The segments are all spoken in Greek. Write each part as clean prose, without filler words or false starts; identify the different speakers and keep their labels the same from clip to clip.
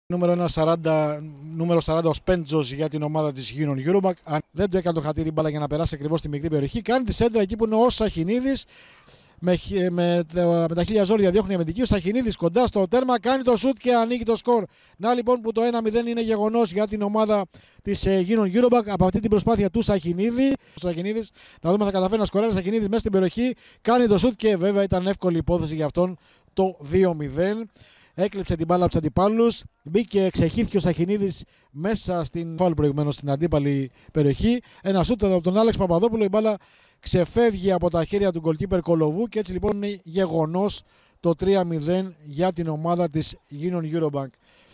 Speaker 1: Νούμερο 40 ο Σπέντζος για την ομάδα της Union Eurobank. Αν δεν του έκανε το χατήρι μπάλα για να περάσει ακριβώς στη μικρή περιοχή, κάνει τη σέντρα εκεί που είναι ο Σαχινίδης. Με τα χίλια ζόρια διώχνει η αμυντική. Ο Σαχινίδης κοντά στο τέρμα, κάνει το σουτ και ανοίγει το σκορ. Να λοιπόν που το 1-0 είναι γεγονός για την ομάδα της Union Eurobank από αυτή την προσπάθεια του Σαχινίδη. Να δούμε αν θα καταφέρει να σκοράρει ο Σαχινίδης μέσα στην περιοχή. Κάνει το σουτ και βέβαια ήταν εύκολη υπόθεση για αυτόν το 2-0. Έκλειψε την μπάλα από τους αντιπάλους. Μπήκε, ξεχύθηκε ο Σαχινίδης μέσα στην φάουλ προηγουμένως στην αντίπαλη περιοχή. Ένα σούτ από τον Άλεξ Παπαδόπουλο. Η μπάλα ξεφεύγει από τα χέρια του γκολκίπερ Κολοβού και έτσι λοιπόν είναι γεγονός το 3-0 για την ομάδα της Union Eurobank.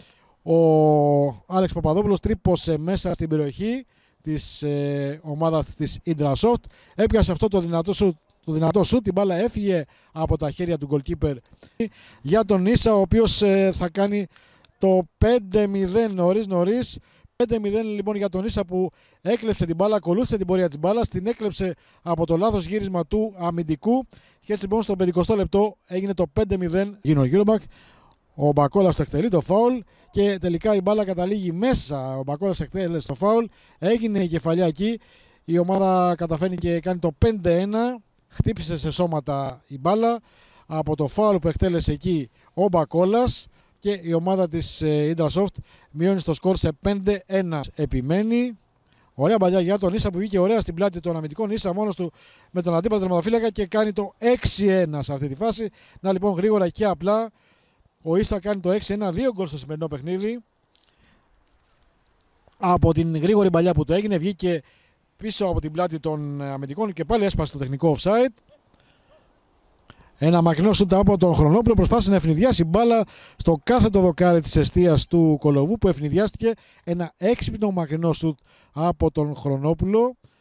Speaker 1: Ο Άλεξ Παπαδόπουλος τρύπωσε μέσα στην περιοχή της ομάδας της Indrasoft. Έπιασε αυτό το δυνατό σουτ, την μπάλα έφυγε από τα χέρια του goalkeeper για τον Ίσα, ο οποίος θα κάνει το 5-0 νωρίς. 5-0 λοιπόν για τον Ίσα που έκλεψε την μπάλα, ακολούθησε την πορεία της μπάλας, την έκλεψε από το λάθος γύρισμα του αμυντικού και έτσι λοιπόν στο 50 λεπτό έγινε το 5-0 Union Eurobank. Ο Μπακόλας το εκτελεί το φάουλ και τελικά η μπάλα καταλήγει μέσα. Ο Μπακόλας εκτέλεσε το φάουλ, έγινε η κεφαλιά εκεί, η ομάδα καταφέρνει και κάνει το 5-1. Χτύπησε σε σώματα η μπάλα από το φάουλ που εκτέλεσε εκεί ο Μπακόλας και η ομάδα της Indrasoft μειώνει στο σκορ σε 5-1. Επιμένει. Ωραία παλιά για τον Ίσα που βγήκε ωραία στην πλάτη των αμυντικών. Ίσα μόνος του με τον αντίπαλο τερματοφύλακα και κάνει το 6-1 σε αυτή τη φάση. Να λοιπόν γρήγορα και απλά ο Ίσα κάνει το 6-1, 2 γκολ στο σημερινό παιχνίδι. Από την γρήγορη παλιά που το έγινε βγήκε πίσω από την πλάτη των αμυντικών και πάλι έσπασε το τεχνικό offside. Ένα μακρινό σούτ από τον Χρονόπουλο, προσπάθησε να ευνηδιάσει μπάλα στο κάθετο δοκάρι της εστίας του Κολοβού που ευνηδιάστηκε. Ένα έξυπνο μακρινό σούτ από τον Χρονόπουλο.